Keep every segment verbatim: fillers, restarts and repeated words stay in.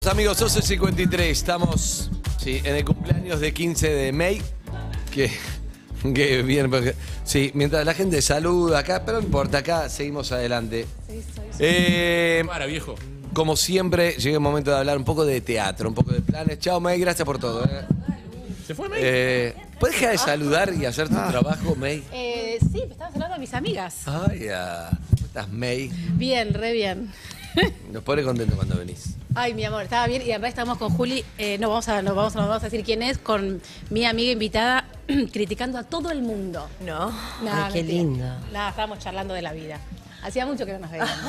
amigos, once cincuenta y tres. Estamos sí, en el cumpleaños de quince de May. Que, que bien, porque, sí, mientras la gente saluda acá, pero no importa, acá seguimos adelante. Sí, soy, soy. Eh, Para, viejo. como siempre, llega el momento de hablar un poco de teatro, un poco de planes. Chao, May, gracias por todo. Eh. ¿Se fue, May? Eh, ¿Puedes dejar de saludar y hacer tu trabajo, May? Eh, sí, me estabas hablando de mis amigas. Ay, ah, ¿cómo estás, May? Bien, re bien. Nos pone contento cuando venís. Ay, mi amor, estaba bien y además estamos con Juli, eh, no, vamos a, no, vamos, no vamos a decir quién es, con mi amiga invitada criticando a todo el mundo. ¿No? Nah, Ay, qué mentira. lindo. Nada, estábamos charlando de la vida. Hacía mucho que no nos veíamos.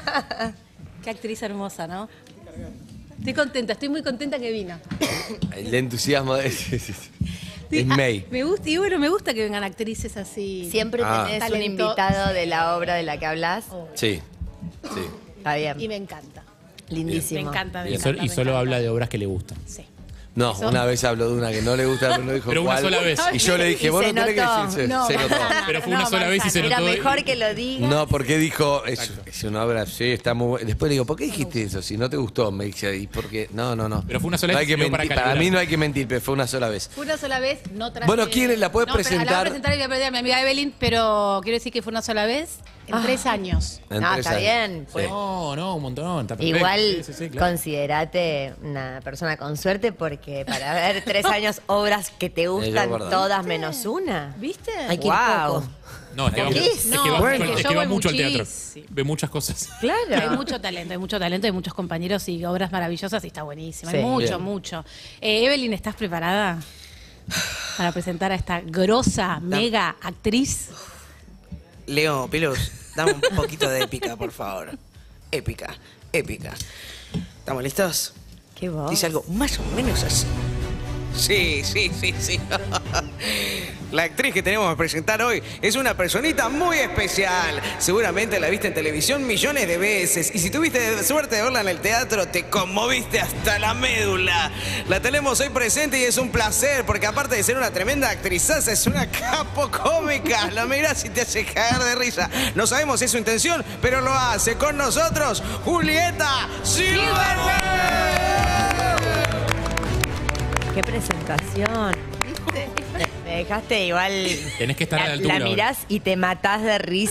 Qué actriz hermosa, ¿no? Estoy contenta, estoy muy contenta que vino. El entusiasmo de... sí, sí, sí. Sí, Es ah, May. me gusta, y bueno, me gusta que vengan actrices así. Siempre Ah. tenés un Talento. invitado de la obra de la que hablas. Oh, Sí, sí. Está bien. y me encanta. Lindísimo. Me encanta, me Y, encanta. solo, y me solo encanta. habla de obras que le gustan. Sí. No, Eso. una vez habló de una que no le gusta, pero no dijo Pero una cuál. sola vez. Y yo le dije, Y vos se no tenés que notó. decir, se, No, se notó. manzana, Pero fue una no, sola vez y se manzana. Era notó. mejor que lo digas. No, porque dijo, es, es una obra, sí, está muy buena. Después le digo, ¿por qué dijiste eso? Si no te gustó, me dice, ¿y por qué? No, no, no. Pero fue una sola No vez hay y que sirvió para mentir. Para, calibrar. mí no hay que mentir, pero fue una sola vez. Fue una sola vez, no traje... Bueno, ¿quién la puede no, pero la voy a presentar? presentar y voy a perder a mi amiga Evelyn, pero quiero decir que fue una sola vez en Ah. tres años. En No, tres está años. bien, pues. No, no, un montón. Está perfecto. Igual Sí, sí, sí, claro. considerate una persona con suerte porque para ver tres años obras que te Es gustan verdad. todas menos una. ¿Viste? Hay que ir No, poco. es que va, ¿Por qué? es que No, va, bueno. es que yo va voy mucho al teatro. muchísimo. Ve muchas cosas. Claro. Hay mucho talento, hay mucho talento, hay muchos compañeros y obras maravillosas y está buenísimo. Sí. Hay mucho, Bien. mucho. Eh, Evelyn, ¿estás preparada para presentar a esta grosa, mega actriz? Leo, Pilus, dame un poquito de épica, por favor. Épica, épica. ¿Estamos listos? ¿Qué voz? Dice algo más o menos así. Sí, sí, sí, sí. La actriz que tenemos que presentar hoy es una personita muy especial. Seguramente la viste en televisión millones de veces. Y si tuviste suerte de verla en el teatro, te conmoviste hasta la médula. La tenemos hoy presente y es un placer, porque aparte de ser una tremenda actrizaza, es una capo cómica. La mirás y te hace cagar de risa. No sabemos si es su intención, pero lo hace. Con nosotros, Julieta Silverman. Qué presentación. Me dejaste igual. Tenés que estar a la la, altura la ahora. mirás y te matás de risa.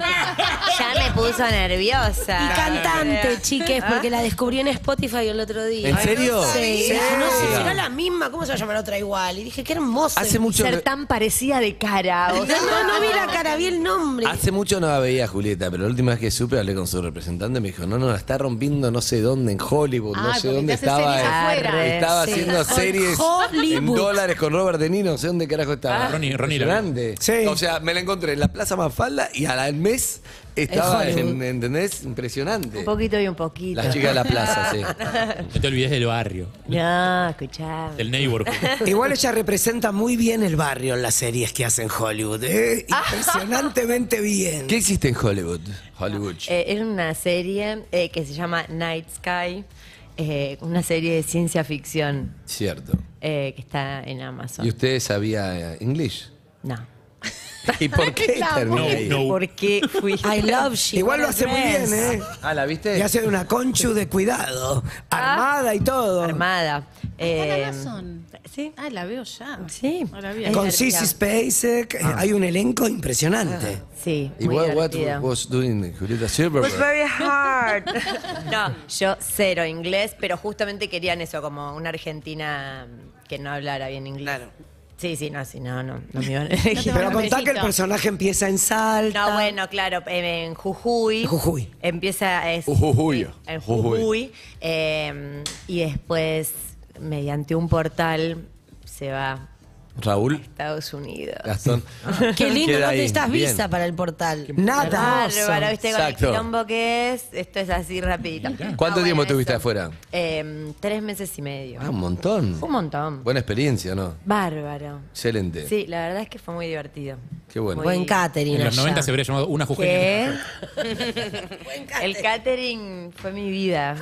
Ya me puso nerviosa. Y cantante, chiques, porque la descubrí en Spotify el otro día. ¿En serio? Sí, dije, no sé, Sí. será la misma, ¿cómo se va a llamar otra igual? Y dije, qué hermosa. Hace mucho, Ser que- tan parecida de cara. O sea, No, no vi la cara, vi el nombre. hace mucho no la veía a Julieta, pero la última vez que supe hablé con su representante, me dijo, no, no, la está rompiendo no sé dónde, en Hollywood, no Ay, sé porque dónde te hace estaba. series eh, afuera. Arre. Estaba Sí. haciendo series Hollywood. en dólares con Robert De Niro, no sé dónde carajo estaba. Ronnie- Ronnie la vi. Impresionante. Sí. O sea, me la encontré en la Plaza Mafalda y al mes estaba En en, Hollywood. ¿entendés? Impresionante. un poquito y un poquito. Las chicas de la plaza, sí. No te olvides del barrio, No, escuchá. del neighborhood. Igual ella representa muy bien el barrio en las series que hace en Hollywood, ¿eh? Impresionantemente bien. ¿Qué hiciste en Hollywood? Hollywood. Eh, es una serie eh, que se llama Night Sky, eh, una serie de ciencia ficción Cierto. eh, que está en Amazon. ¿Y usted sabía inglés? No. ¿Y por qué terminó No, ahí? no. ¿Por qué fui? I love you. Igual lo hace muy bien, ¿eh? Ah, ¿la viste? Y hace de una conchu de cuidado, armada y todo. Armada. ¿Está en Eh, Amazon? Sí. Ah, la veo ya. Sí. No la vi. Es Con divertida. Sissy Spacek, eh, hay un elenco impresionante. Sí, ¿Y muy what, what divertida. was doing Julieta It Silverberg? was very hard. No, yo cero inglés, pero justamente querían eso, como una argentina que no hablara bien inglés. Claro. Sí, sí, no, sí, no, no, no me iban a elegir. Pero un contá que el besito. personaje empieza en Salta. No, bueno, claro, en en Jujuy. Jujuy. Empieza es, Jujuy. en Jujuy. Jujuy. eh, y después, mediante un portal, se va a Raúl, Estados Unidos. Gastón. Qué lindo, Queda no ahí. necesitas Bien. visa para el portal. Nada. Bárbaro, ¿viste? Con el Exacto. quilombo que es, esto es así rapidito. ¿Cuánto Ah, tiempo bueno, estuviste eso. afuera? Eh, tres meses y medio. Ah, un montón. Fue un montón. Buena experiencia, ¿no? Bárbaro. Excelente. Sí, la verdad es que fue muy divertido. Qué bueno. Muy- Buen catering. En los allá. noventa se habría llamado una ¿Qué? jujeña. El catering fue mi vida.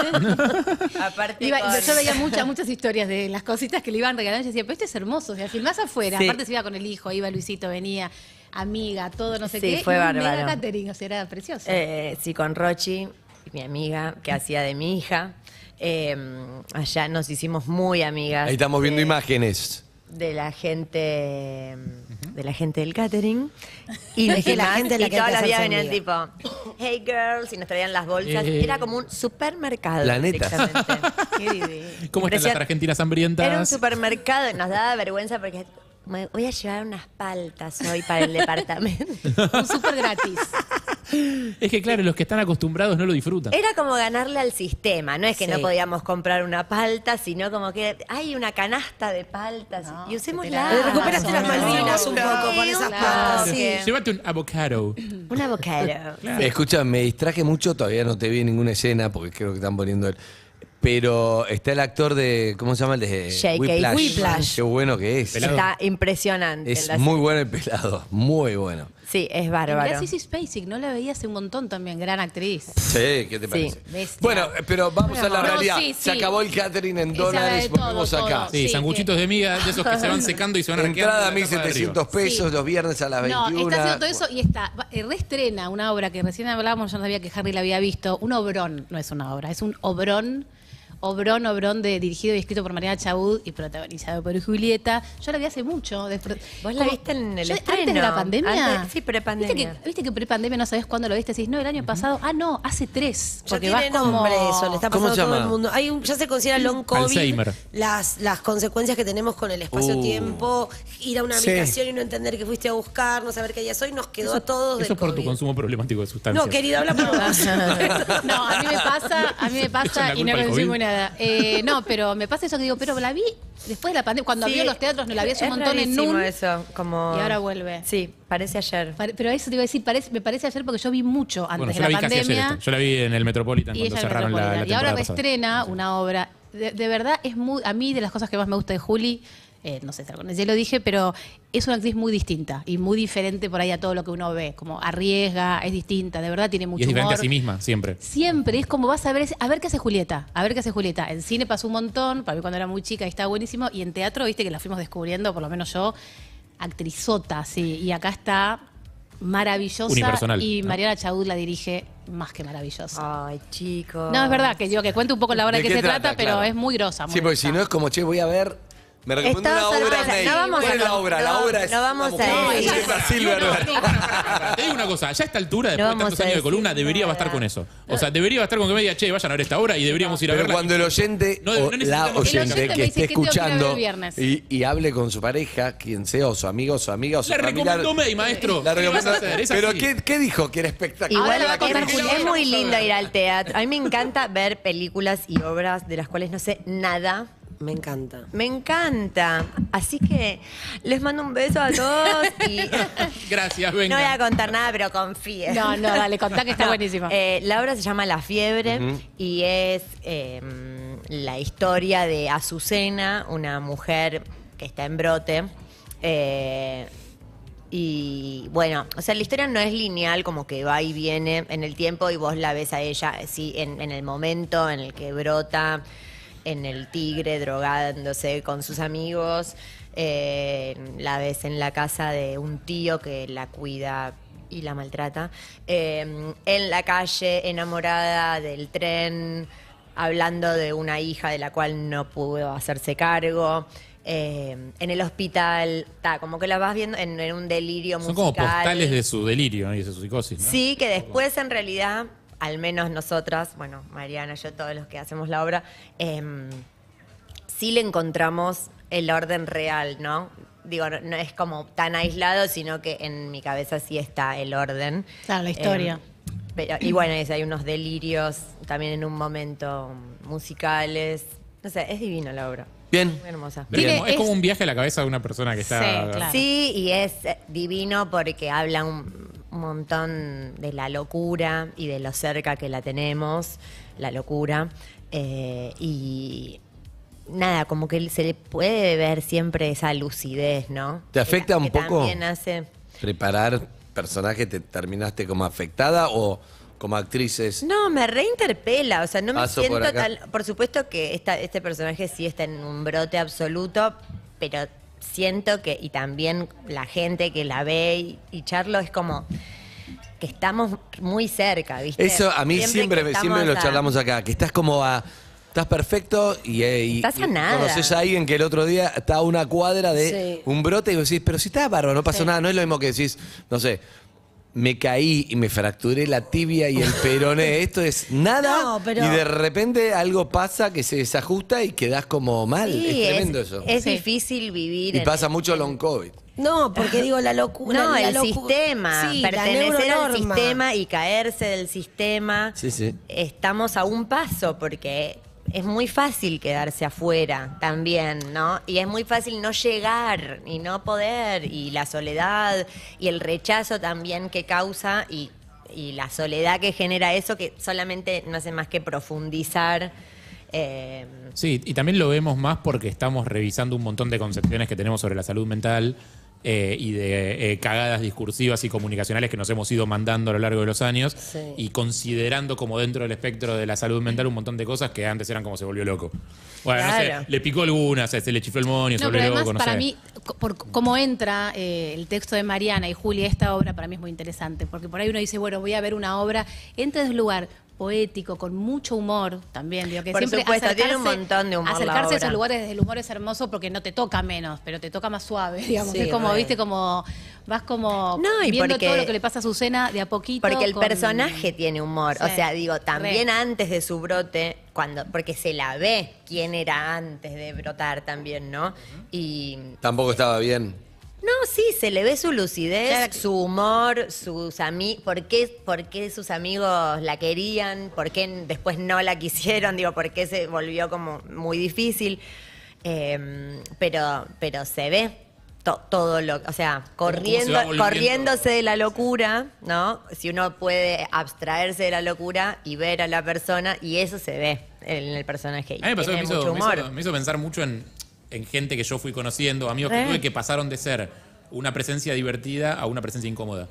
Aparte Iba- con- yo veía muchas, muchas historias de las cositas que le iban regalando y yo decía, pero este es hermoso, o sea, filmás afuera, Sí. aparte se iba con el hijo, iba Luisito, venía, amiga, todo, no sé Sí, qué. fue y un bárbaro. mega catering, o sea, era precioso. Eh, sí, con Rochi, mi amiga, que hacía de mi hija. Eh, allá nos hicimos muy amigas. Ahí estamos viendo de- imágenes. de la gente de la gente del catering y, Es que la más, gente es la y que hay todos que los días hacerse venían tipo hey girls y nos traían las bolsas. Eh. Era como un supermercado. Planeta. directamente. Qué divino. ¿Cómo están las Impresion- argentinas hambrientas? Era un supermercado y nos daba vergüenza porque me voy a llevar unas paltas hoy para el departamento. Un súper gratis. Es que claro, los que están acostumbrados no lo disfrutan. Era como ganarle al sistema, no es que Sí. no podíamos comprar una palta, sino como que hay una canasta de paltas No, y usemos que te la. la- Eh, Recuperaste Ah, las no, Malvinas un no, poco con no, esas claro. patas, sí. que- Llévate un avocado. Un avocado. Escucha, me distraje mucho, todavía no te vi en ninguna escena porque creo que están poniendo el. Pero está el actor de. ¿Cómo se llama el de J K Whiplash? Whiplash. Qué bueno que es. Pelado. Está impresionante. Es la muy serie. bueno el pelado, muy bueno. Sí, es Mirá bárbaro. Sissy Spacek, no la veía hace un montón también, gran actriz. Sí, ¿qué te Sí, parece? bestia. Bueno, eh, pero vamos a la No, realidad. sí, Se sí. acabó el catering en Esa dólares, de todo, volvemos acá. todo. Sí, Sí, sanguchitos de miga, de esos que se van secando y se van arqueando. Entrada de la mil tapa de arriba. setecientos pesos Sí. los viernes a las No, veintiuna. está haciendo todo eso y está. va- eh, reestrena una obra que recién hablábamos, yo no sabía que Harry la había visto. Un obrón, no es una obra, es un obrón. Obrón, Obrón, de, dirigido y escrito por Mariana Chaud y protagonizado por Julieta. Yo la vi hace mucho. de- ¿Vos la como- viste en el yo- estreno? ¿Antes de la pandemia? Antes- sí, prepandemia. ¿Viste que, viste que prepandemia no sabés cuándo lo viste? Decís, no, el año pasado. Ah, no, hace tres. Ya Porque tiene vas como... nombre eso, le está ¿Cómo pasando se a todo llama? el mundo. Hay un- ya se considera long COVID. Alzheimer. Las, las consecuencias que tenemos con el espacio-tiempo, ir a una Sí. habitación y no entender que fuiste a buscar, no saber qué día soy, nos quedó a todos Eso del es por tu COVID. consumo problemático de sustancias. No, querido, habla por vos. No, a mí me pasa, a mí me Echan pasa la y no culpa al consumo COVID. nada. Eh, no, pero me pasa eso que digo, pero la vi después de la pandemia, cuando Sí, abrió los teatros, no la vi hace un es montón en rarísimo Nun. eso, como... Y ahora vuelve. Sí, parece ayer. Pare- Pero eso te iba a decir, parece- me parece ayer porque yo vi mucho antes Bueno, de yo la vi la casi ayer pandemia. esta. Yo la vi en el Metropolitan Y cuando ella en cerraron la, la Metropolitan. Y ahora temporada pasada. reestrena una obra. De, de verdad, es muy. A mí, de las cosas que más me gusta de Juli, eh, no sé si con ya lo dije, pero es una actriz muy distinta y muy diferente por ahí a todo lo que uno ve. Como arriesga, es distinta, de verdad tiene mucho Y es diferente humor. a sí misma, siempre. Siempre es como vas a ver, a ver qué hace Julieta, a ver qué hace Julieta. En cine pasó un montón, para mí cuando era muy chica y estaba buenísimo, y en teatro, viste que la fuimos descubriendo, por lo menos yo, actrizota, sí, y acá está maravillosa. Unipersonal, y ¿no? Mariana Chaud la dirige más que maravillosa. Ay, chicos. No, es verdad, que digo que cuente un poco la obra de, ¿De qué qué se trata, pero Claro. es muy grosa. Muy Sí, porque grosa. si no es como, che, voy a ver. Me recomiendo Está una obra, sorpresa. May. No vamos ¿Cuál a- es la obra? La no, obra es. no vamos una a mujer ir. de Jennifer Silverberg. No, no, no, no, no, Te digo una cosa, ya a esta altura, después de vamos tantos a años de decir columna, debería nada. bastar con eso. O sea, debería bastar con que me diga, che, vayan a ver esta obra y deberíamos ir a Pero verla. cuando el oyente No, no o necesitamos- la El oyente oyente me que dice esté que tengo que ir a ver escuchando el viernes. y, y hable con su pareja, quien sea, o su amigo, o su amiga, o su Le familiar. recomendó May, maestro. La ¿Qué vas a recomendó- hacer? Es Pero así. ¿qué, ¿qué dijo? Que era espectacular. Ahora Igual la va a contar es, Julieta. es muy lindo ir al teatro. A mí me encanta ver películas y obras de las cuales no sé nada. Me encanta. Me encanta. Así que les mando un beso a todos y Gracias, no voy a venga. contar nada, pero confíen. No, no, dale, contá que está No, buenísima. eh, la obra se llama La Fiebre y es eh, la historia de Azucena, una mujer que está en brote. eh, y bueno, o sea, la historia no es lineal, como que va y viene en el tiempo y vos la ves a ella, sí, en, en el momento en el que brota, en el Tigre drogándose con sus amigos. eh, la ves en la casa de un tío que la cuida y la maltrata. eh, en la calle, enamorada del tren, hablando de una hija de la cual no pudo hacerse cargo. eh, en el hospital, ta, como que la vas viendo en, en un delirio Son musical. como postales de su delirio, ¿no? Y de su psicosis, ¿no? Sí, que después en realidad, al menos nosotras, bueno, Mariana, yo, todos los que hacemos la obra, em, sí le encontramos el orden real, ¿no? Digo, no, no es como tan aislado, sino que en mi cabeza sí está el orden. Claro, la historia. Em, pero, y bueno, es- hay unos delirios también en un momento musicales. No sé, es divina la obra. Bien. Muy hermosa. Pero Tiene- es, es como es- un viaje a la cabeza de una persona que está... Sí, claro. Sí, y es eh, divino porque habla un, un montón de la locura y de lo cerca que la tenemos, la locura. eh, y nada, como que se le puede ver siempre esa lucidez, ¿no? ¿Te afecta Que- un que poco? También hace... ¿Preparar personajes te terminaste como afectada o como actrices? No, me reinterpela, o sea, no me Paso por siento acá. tal... Por supuesto que esta, este personaje sí está en un brote absoluto, pero siento que, y también la gente que la ve y, y charlo, es como que estamos muy cerca, ¿viste? Eso a mí siempre, que siempre, estamos lo a- charlamos acá, que estás como a estás perfecto y, eh, y, Estás a y nada. conoces a alguien que el otro día está a una cuadra de Sí. un brote y vos decís, pero si estás bárbaro, no pasó nada. No es lo mismo que decís, no sé, me caí y me fracturé la tibia y el peroné. Esto es nada No, pero- y de repente algo pasa que se desajusta y quedás como mal. Sí, es tremendo eso. Es Sí. difícil vivir. Y en- pasa mucho long COVID. No, porque digo, la locura. No, la el locu- sistema, Sí, la pertenecer al neuronorma. sistema y caerse del sistema. Sí, sí. Estamos a un paso porque es muy fácil quedarse afuera también, ¿no? Y es muy fácil no llegar y no poder, y la soledad y el rechazo también que causa y, y la soledad que genera eso, que solamente no hace más que profundizar. eh, Sí, y también lo vemos más porque estamos revisando un montón de concepciones que tenemos sobre la salud mental eh, y de eh, cagadas discursivas y comunicacionales que nos hemos ido mandando a lo largo de los años Sí. y considerando como dentro del espectro de la salud mental un montón de cosas que antes eran como se volvió loco. Bueno, no Claro. sé, le picó algunas, se le chifló el moño, se No, volvió pero además loco, no para sé. mí, co- por cómo entra eh, el texto de Mariana y Julia, esta obra para mí es muy interesante, porque por ahí uno dice, bueno, voy a ver una obra, entra desde un lugar poético, con mucho humor también, digo que Por siempre supuesto, tiene acercarse- un montón de humor la acercarse a esos obra. lugares desde el humor es hermoso porque no te toca menos, pero te toca más suave, digamos, Sí, es como, re. viste, como vas como No, y viendo porque- todo lo que le pasa a Azucena de a poquito. Porque el con- personaje tiene humor. Sí, O sea, digo, también re. antes de su brote, cuando, porque se la ve quién era antes de brotar también, ¿no? Y Tampoco estaba bien. no, sí, se le ve su lucidez, Claro. su humor, sus amigos, por qué, por qué sus amigos la querían, por qué después no la quisieron, digo, por qué se volvió como muy difícil. Eh, pero, pero se ve to- todo lo, o sea, cómo se corriendo, va volviendo. corriéndose de la locura, ¿no? Si uno puede abstraerse de la locura y ver a la persona, y eso se ve en el personaje. Y A mí me pasó que tiene me hizo, mucho me humor. hizo- me hizo pensar mucho en, en gente que yo fui conociendo, amigos Re. que tuve que pasaron de ser una presencia divertida a una presencia incómoda.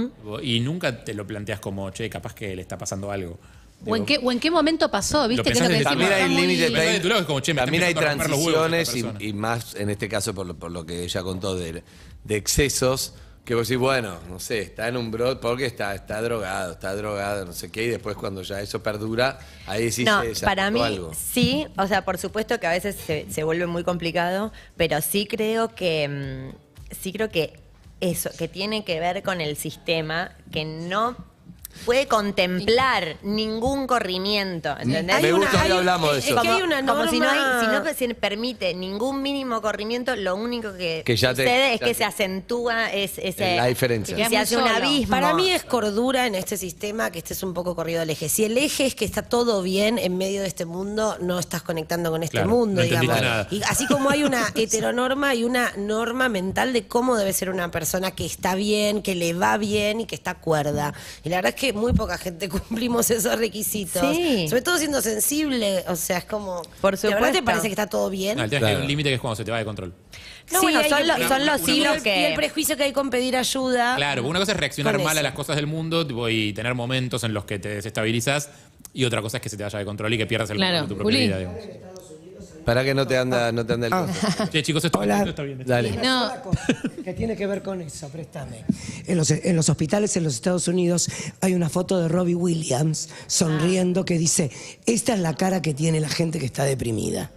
Y nunca te lo planteas como, che, capaz que le está pasando algo. O en, qué, o en qué momento pasó, ¿viste? Que es pensás lo que desde- decimos, También hay está muy- límites. Pensás de tu lado, es como, che, me está También hay empezando a romper los huevos esta transiciones persona. y, y más en este caso por lo, por lo que ella contó de, de excesos. Que vos decís, bueno, no sé, está en un brote porque está, está drogado, está drogado, no sé qué, y después cuando ya eso perdura, ahí decís, No, eh, ya para pasó mí algo. sí, o sea, por supuesto que a veces se, se vuelve muy complicado, pero sí creo que mm, sí creo que eso, que tiene que ver con el sistema que no puede contemplar ningún corrimiento, ¿entendés? Me Hay gusta, una- hoy hay- hablamos de es eso. que hay una Como si no, hay- norma- si no se permite ningún mínimo corrimiento, lo único que, Que ya te- sucede es ya que te- se acentúa es, ese, La diferencia. y se Quedás hace muy un solo. abismo. Para mí es cordura en este sistema que estés un poco corrido al eje. Si el eje es que está todo bien en medio de este mundo, no estás conectando con este Claro, mundo, no entendiste digamos. nada. Y así como hay una heteronorma y una norma mental de cómo debe ser una persona que está bien, que le va bien y que está cuerda. Y la verdad es que muy poca gente cumplimos esos requisitos. Sí. Sobre todo siendo sensible, o sea, es como... Por ¿De verdad te supuesto. parece que está todo bien? No, el tema es que hay Claro. un límite que es cuando se te va de control. No, bueno, hay son, que- los- son los una- y, hilos el, que... y el prejuicio que hay con pedir ayuda. Claro, porque una cosa es reaccionar Con mal eso. a las cosas del mundo tipo, y tener momentos en los que te desestabilizas, y otra cosa es que se te vaya de control y que pierdas el Claro, control de tu Juli. propia vida. digamos. Para que no te anda, no te anda el coso. Che, chicos, esto, Hola. esto está bien. Dale. No, Que tiene que ver con eso, préstame. En los, en los hospitales en los Estados Unidos hay una foto de Robbie Williams sonriendo que dice, esta es la cara que tiene la gente que está deprimida.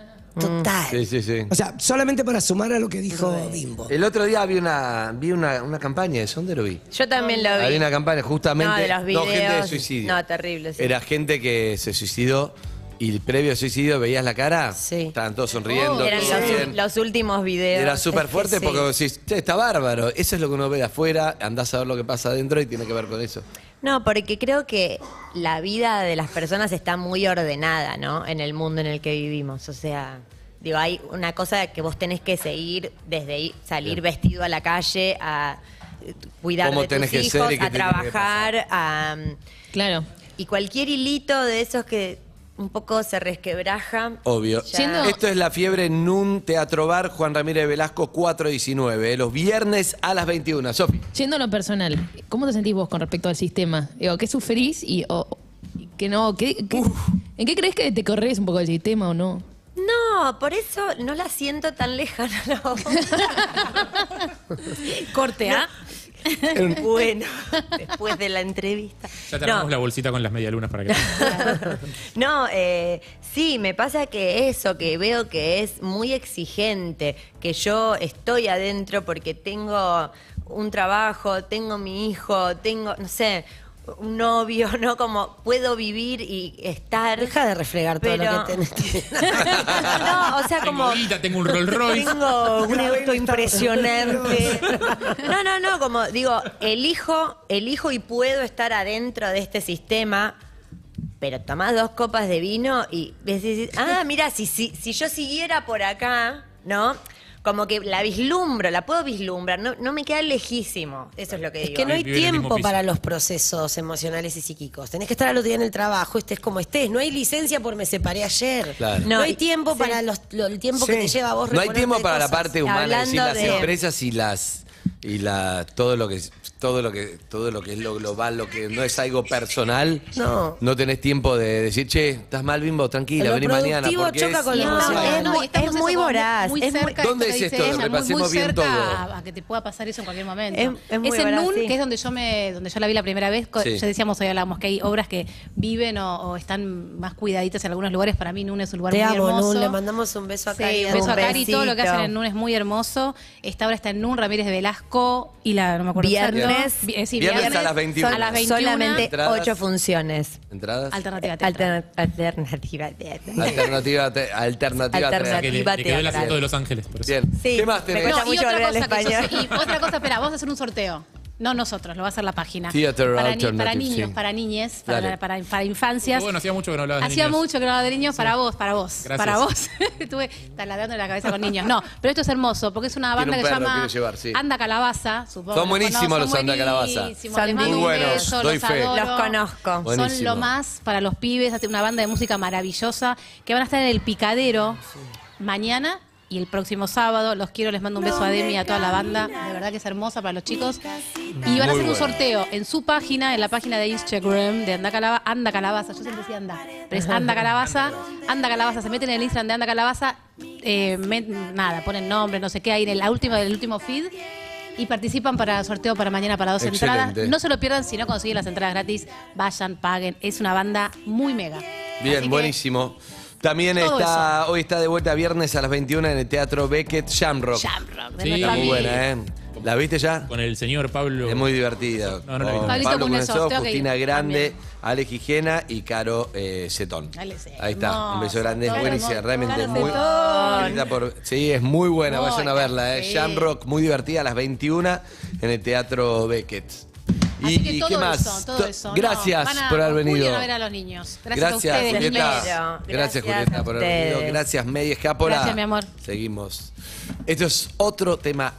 Total. Sí, sí, sí. O sea, solamente para sumar a lo que dijo Bimbo. El otro día vi una, vi una, una campaña, ¿de dónde lo vi? Yo también lo vi. Había una campaña justamente, No, de los no, gente de videos. suicidio. No, terrible, sí. Era gente que se suicidó y previo al suicidio veías la cara, Sí. estaban todos sonriendo, Eran todo los, bien. los últimos videos. Era súper Es que fuerte sí. porque vos decís, che, está bárbaro. Eso es lo que uno ve de afuera, andás a ver lo que pasa adentro y tiene que ver con eso. No, porque creo que la vida de las personas está muy ordenada, ¿no? En el mundo en el que vivimos. O sea, digo, hay una cosa que vos tenés que seguir desde ir- salir vestido a la calle, a eh, cuidar Cómo de tus tenés que hijos, ser y qué a te tiene que trabajar, a, claro. y cualquier hilito de esos que un poco se resquebraja. Obvio. Ya- Siendo- Esto es La Fiebre en un Teatro Bar, Juan Ramírez Velasco, cuatro diecinueve, los viernes a las veintiuna. Sofi. Yendo a lo personal, ¿cómo te sentís vos con respecto al sistema? Digo, ¿qué sufrís y, o, y que no? ¿qué, qué- ¿En qué crees que te corres un poco del sistema o no? No, por eso no la siento tan lejana. la otra. Corte, ¿ah? Bueno, después de la entrevista. Ya tenemos No. la bolsita con las medialunas para que... No, eh, sí, me pasa que eso, que veo que es muy exigente, que yo estoy adentro porque tengo un trabajo, tengo mi hijo, tengo, no sé, un novio, ¿no? Como puedo vivir y estar... Deja de refregar todo pero- lo que tenés. No, o sea, como... Tengo guita, tengo un Rolls Royce. Tengo un auto impresionante. No, no, no, como digo, elijo, elijo y puedo estar adentro de este sistema, pero tomás dos copas de vino y decís, ah, mira, si, si, si yo siguiera por acá, ¿no? Como que la vislumbro, la puedo vislumbrar, no, no me queda lejísimo. Eso es lo que Es digo. que no hay Vivir en el mismo tiempo piso. para los procesos emocionales y psíquicos. Tenés que estar al otro día en el trabajo, estés como estés. No hay licencia por me separé ayer. Claro. No, No, hay y- tiempo sí. para los, lo- el tiempo que Sí. te lleva a vos No hay reponerte tiempo de para la cosas. parte humana, es decir, Hablando las de- empresas y las y la todo lo que todo lo que todo lo que es lo global, lo que no es algo personal. No. No tenés tiempo de decir, "Che, estás mal, Bimbo, tranquila, Lo vení mañana", productivo porque choca es- con lo No, emocional. es muy- estamos es eso muy como voraz, Muy es muy- cerca, ¿Dónde esto es que esto? dice ella, muy- Repasemos muy bien cerca todo. A, a que te pueda pasar eso en cualquier momento. Es- es muy en voraz, Nun, sí. que es donde yo me, donde yo la vi la primera vez, co- Sí. ya decíamos hoy hablábamos que hay obras que viven o, o están más cuidaditas en algunos lugares. Para mí Nun es un lugar Te muy amo, hermoso. Nun. Le mandamos un beso a Sí, Cari. un beso a Un Cari. Todo lo que besito. hacen en Nun es muy hermoso. Esta obra está en Nun, Ramírez de Velasco y la, no me acuerdo Viernes. exacto. Vi- eh, sí, Viernes a las veintiuna. A las veintiuna. Solamente Entradas. ocho funciones. entradas. Alternativa teatral. Alterna- alternativa teatral. Alternativa te- alternativa Alternativa. tres. Que le, le quedó el teatral. acento de Los Ángeles, por eso. Bien. Sí, ¿Qué más me tenés? cuesta No, y mucho otra hablar el cosa que yo sé- español. y otra cosa, espera, vamos a hacer un sorteo. No nosotros, lo va a hacer la página. Theater para, Alternative, para niños, sí. para niñes, para, Dale. para, para infancias. Bueno, hacía mucho que no hablabas de Hacía niños. mucho que no hablaba de niños para vos, para vos, Gracias. para vos. Estuve taladrando la cabeza con niños. No, pero esto es hermoso porque es una Tiene banda un que se perro, llama quiero llevar, sí. Anda Calabaza. Supongo Son que buenísimos conocen, los Anda Calabaza. buenísimos. Son Les mando muy un buenos, beso, doy los fe. adoro. Los conozco. Buenísimo. Son lo más para los pibes. Hace una banda de música maravillosa que van a estar en el Picadero mañana y el próximo sábado. Los quiero, les mando un beso a Demi y a toda la banda. De verdad que es hermosa para los chicos. Y van a Muy hacer un bueno. sorteo en su página, en la página de Instagram de Anda Calabaza. Anda Calabaza, yo siempre decía Anda, pero es Anda Calabaza. Anda Calabaza, se meten en el Instagram de Anda Calabaza. eh, met- nada, ponen nombre, no sé qué, ahí en la última del último feed. Y participan para el sorteo para mañana para dos Excelente. entradas. No se lo pierdan si no consiguen las entradas gratis. Vayan, paguen. Es una banda muy mega. Bien, Así que- buenísimo. También Todo está, hoy está de vuelta viernes a las veintiuna en el Teatro Beckett Shamrock. Shamrock, de Sí. nuestra Está muy amiga. buena, ¿eh? ¿La viste ya? Con el señor Pablo. Es muy divertida. No, no la vi. Con Pablito Pablo Cunesov, Cunesov, tengo que ir Justina Grande, también. Ale Gijena y Caro eh, Cetón. Dale, sí, Ahí está, un beso hermoso, grande, es Caro buenísima, hermoso. realmente Caro muy. Cetón. Escrita por- sí, es muy buena, Muy vayan a verla, ¿eh? sí. Shamrock, muy divertida, a las veintiuna en el Teatro Beckett. Así ¿Y, que y todo qué más? eso, todo To- eso. No, Gracias van a- por haber venido. Julián a ver a los niños. Gracias, Gracias, a ustedes, Julieta. niños. Primero. Gracias, Gracias Julieta, a por haber venido. ustedes. Gracias, Media Escápola. Gracias, mi amor. Seguimos. Esto es otro tema